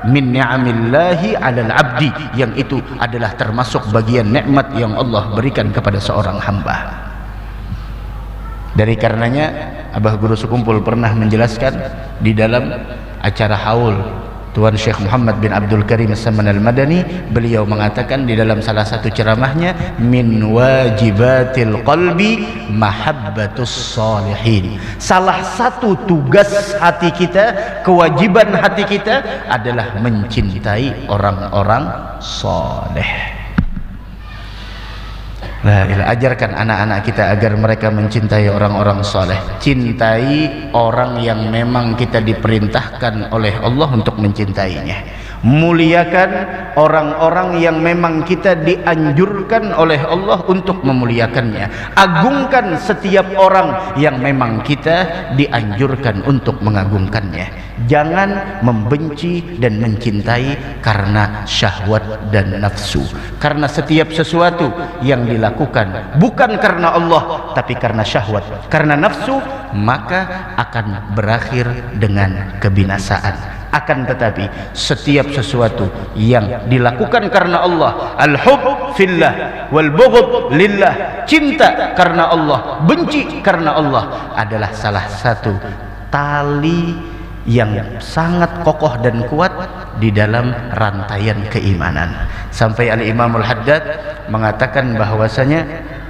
min ni'amillahi 'alal 'abdi, yang itu adalah termasuk bagian nikmat yang Allah berikan kepada seorang hamba. Dari karenanya Abah Guru Sekumpul pernah menjelaskan di dalam acara haul Tuan Syekh Muhammad bin Abdul Karim As-Saman Al-Madani, beliau mengatakan di dalam salah satu ceramahnya, min wajibatil qalbi mahabbatus salihin. Salah satu tugas hati kita, kewajiban hati kita adalah mencintai orang-orang saleh. Nah, ajarkan anak-anak kita agar mereka mencintai orang-orang soleh. Cintai orang yang memang kita diperintahkan oleh Allah untuk mencintainya. Muliakan orang-orang yang memang kita dianjurkan oleh Allah untuk memuliakannya. Agungkan setiap orang yang memang kita dianjurkan untuk mengagungkannya. Jangan membenci dan mencintai karena syahwat dan nafsu. Karena setiap sesuatu yang dilakukan bukan karena Allah tapi karena syahwat, karena nafsu, maka akan berakhir dengan kebinasaan. Akan tetapi setiap sesuatu yang dilakukan karena Allah, al-hub fillah wal bughd lillah, cinta karena Allah, benci karena Allah, adalah salah satu tali yang sangat kokoh dan kuat di dalam rantaian keimanan. Sampai Al-Imamul Haddad mengatakan bahwasanya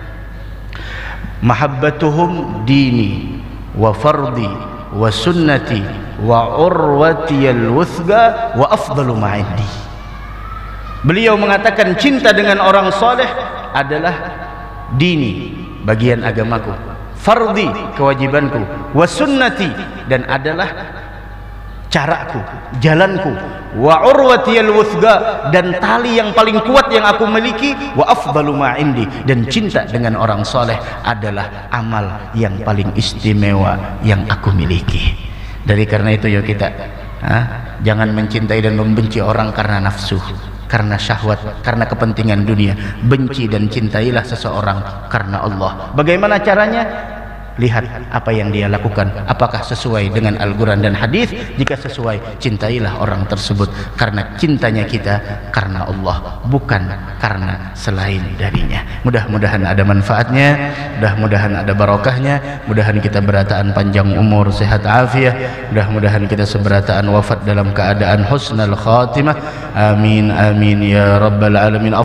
mahabbatuhum dini wa fardi wa sunnati wa urwatiyal wuthqa wa afdalu ma'indi. Beliau mengatakan cinta dengan orang soleh adalah dini, bagian agamaku, fardi, kewajibanku, wa sunnati, dan adalah caraku, jalanku, wa urwatiyal wuthqa, dan tali yang paling kuat yang aku miliki, wa afdalu ma'indi, dan cinta dengan orang soleh adalah amal yang paling istimewa yang aku miliki. Dari karena itu yuk kita ha? jangan mencintai dan membenci orang karena nafsu, karena syahwat, karena kepentingan dunia. Benci dan cintailah seseorang karena Allah. Bagaimana caranya? Lihat apa yang dia lakukan, apakah sesuai dengan Al-Quran dan hadis. Jika sesuai, cintailah orang tersebut, karena cintanya kita karena Allah, bukan karena selain darinya. Mudah-mudahan ada manfaatnya, mudah-mudahan ada barokahnya, mudahan kita berataan panjang umur, sehat afiat, mudah-mudahan kita seberataan wafat dalam keadaan husnul khatimah. Amin amin ya rabbal alamin.